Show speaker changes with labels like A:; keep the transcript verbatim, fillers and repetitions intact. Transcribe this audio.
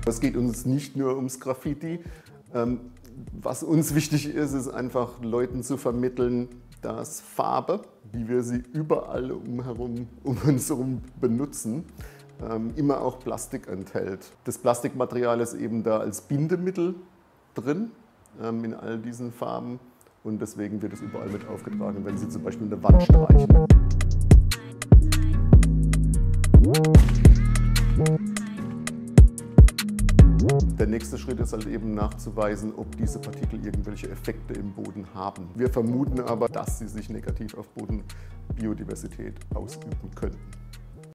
A: Es geht uns nicht nur ums Graffiti. Was uns wichtig ist, ist einfach Leuten zu vermitteln, dass Farbe, wie wir sie überall umherum, um uns herum benutzen, immer auch Plastik enthält. Das Plastikmaterial ist eben da als Bindemittel drin in all diesen Farben und deswegen wird es überall mit aufgetragen, wenn Sie zum Beispiel eine Wand streichen. Der nächste Schritt ist halt eben nachzuweisen, ob diese Partikel irgendwelche Effekte im Boden haben. Wir vermuten aber, dass sie sich negativ auf Bodenbiodiversität ausüben könnten.